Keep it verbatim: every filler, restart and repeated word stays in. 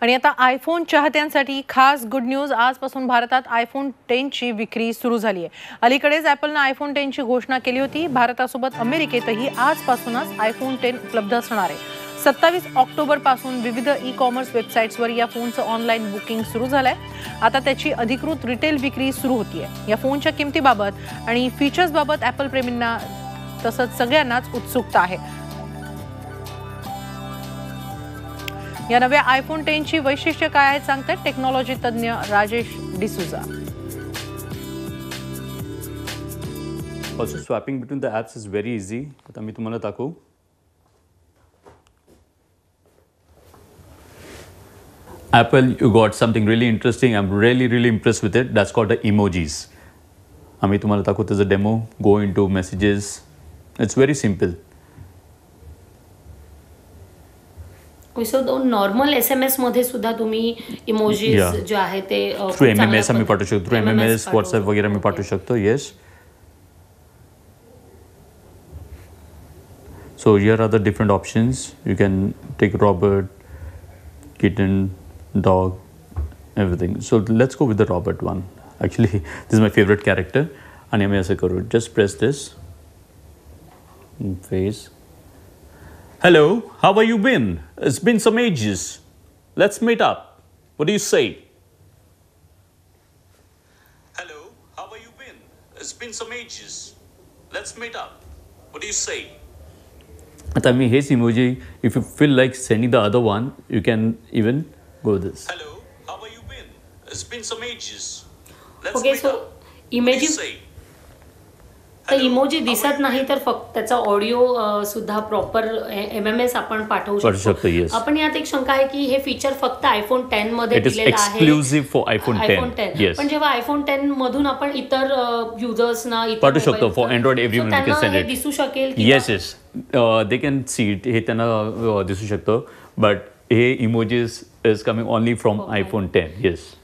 आणि आता आयफोन चाहत्यांसाठी खास गुड न्यूज, आजपासून भारतात आयफोन टेन ची विक्री सुरू झाली आहे। अलीकडेच ॲपलने आयफोन टेन ची घोषणा केली होती। भारतासोबत अमेरिकेतही आजपासूनच आयफोन टेन उपलब्ध असणार आहे। सत्तावीस ऑक्टोबर पासून विविध ई कॉमर्स वेबसाईट्सवर या फोनचं ऑनलाईन बुकिंग सुरू झालंय। आता त्याची अधिकृत रिटेल विक्री सुरू होतीये। या फोनच्या किमतीबाबत आणि फीचर्सबाबत ॲपल प्रेमींना तसंच सगळ्यांनाच उत्सुकता आहे। या नव्या आयफोन टेन ची वैशिष्ट्य काय आहेत सांगतात टेक्नॉलॉजी तज्ञ Rajesh D'Souza. Also swapping between the apps is very easy. आता मी तुम्हाला दाखवू। Apple, you got something really interesting. I'm really really impressed with it. That's called the emojis. आम्ही तुम्हाला दाखवू त्याचा demo. Go into messages. It's very simple. So normal S M S मध्ये सुद्धा तुम्ही इमोजीज जे आहे ते थ्रू एम एम एस आम्ही पाठवू शकतो। Through M M S WhatsApp वगैरे आम्ही पाठवू शकतो। Yes, so here are the different options. You can take Robert, kitten, dog, everything. So let's go with the Robert one. Actually this is my favorite character. आणि आम्ही असं करू, just press this face. Hello, how have you been? It's been some ages. Let's meet up. What do you say? Hello, how have you been? It's been some ages. Let's meet up. What do you say? आता मी हेच emoji, if you feel like sending the other one, you can even go this. Hello, how have you been? It's been some ages. Let's okay, meet so up. images तर emoji दिसत नाही तर फक्त त्याचा audio सुद्धा proper M M S आपण पाठवू शकतो। आपण यात एक शंका आहे की हे फीचर फक्त आयफोन टेन मध्ये दिलेलं आहे, एक्सक्लुझिव्ह फॉर आयफोन टेन। पण जेव्हा आयफोन टेन मधून आपण इतर युजर्सना पाठवू शकतो for Android everyone can send it. दिसू शकेल? Yes yes, they can see it, हे त्यांना दिसू शकतो। बट हे emojis is coming only from iPhone ten. Yes.